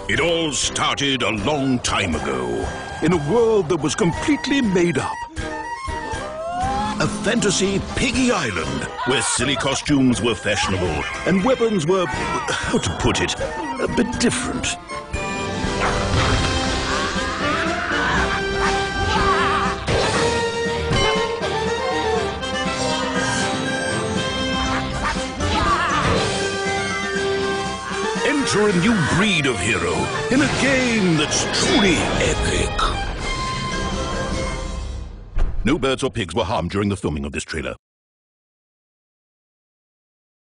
It all started a long time ago, in a world that was completely made up. A fantasy piggy island, where silly costumes were fashionable, and weapons were, how to put it, a bit different. Enter a new breed of hero in a game that's truly epic. No birds or pigs were harmed during the filming of this trailer.